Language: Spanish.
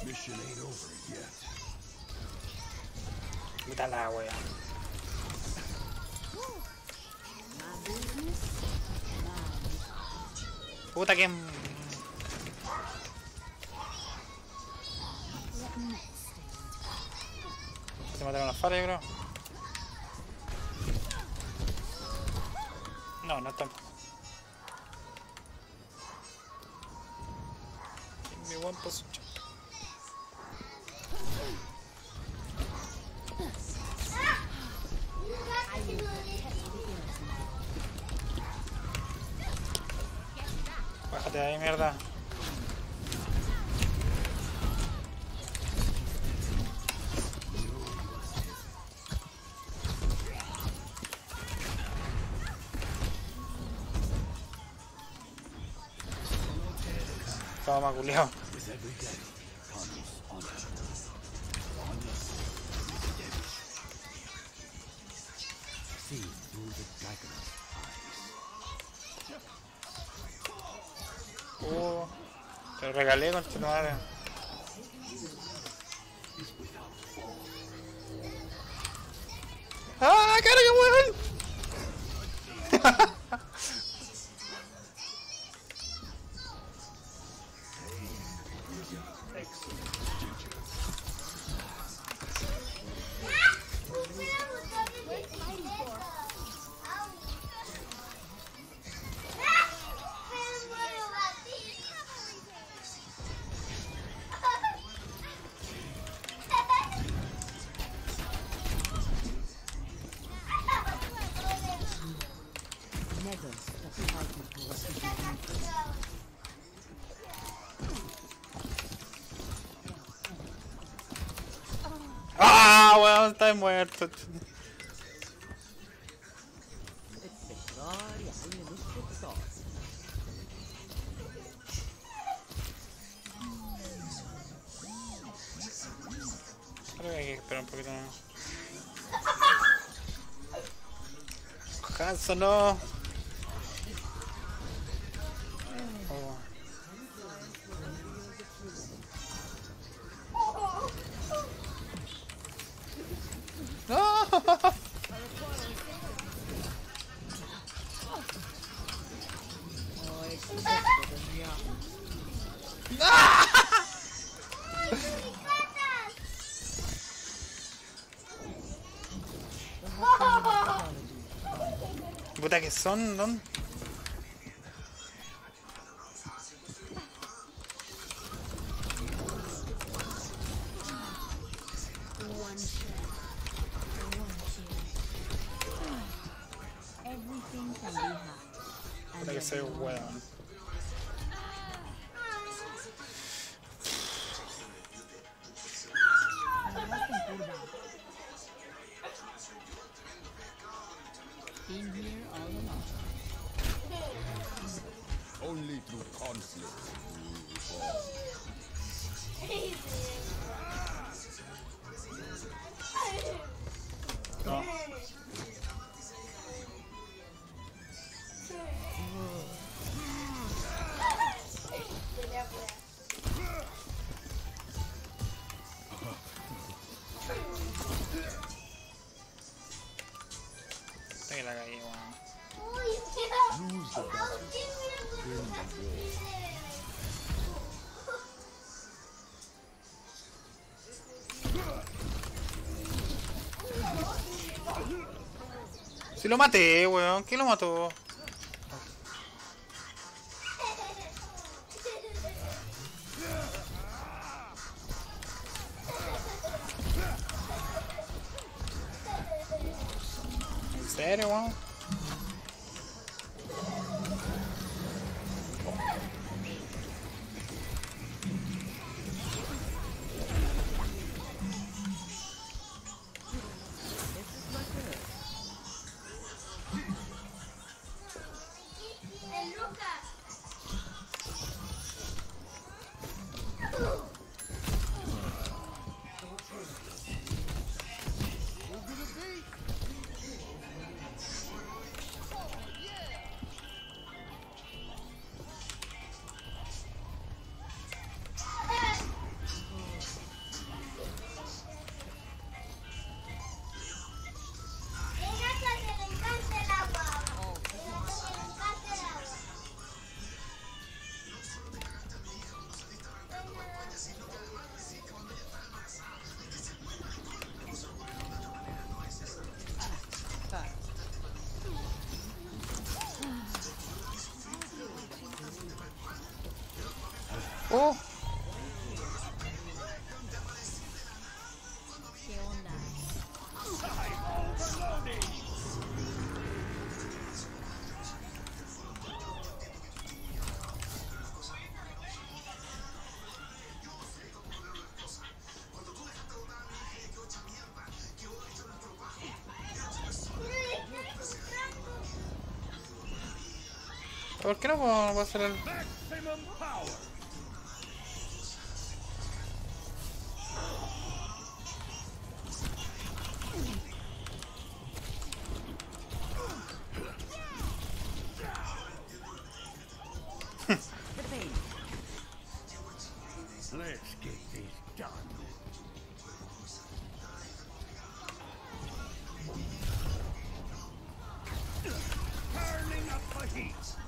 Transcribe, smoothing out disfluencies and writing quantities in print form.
Puta la wea. Puta que... Se mataron las faras, yo creo. No, no están. Mi buen position. Bájate de ahí, mierda. Toma, culiao. Te lo regalé con tu madre. ¡Ah, carga, weón! ¡Ah, weón! Está muerto. Creo que hay que esperar un poquito más. Hanzo, no. Oh. No. Puta que son, ¿no? Puta que soy weón. Only through conflict will we fall. No. Puta que la cagué, weón. Lose the battle, win the war. Si lo maté, weón. ¿Quién lo mató? ¿En serio, weón? Oh, ¿Qué onda? ¿por qué no va a hacer el... Maximum power. Let's get this done. Turning up the heat.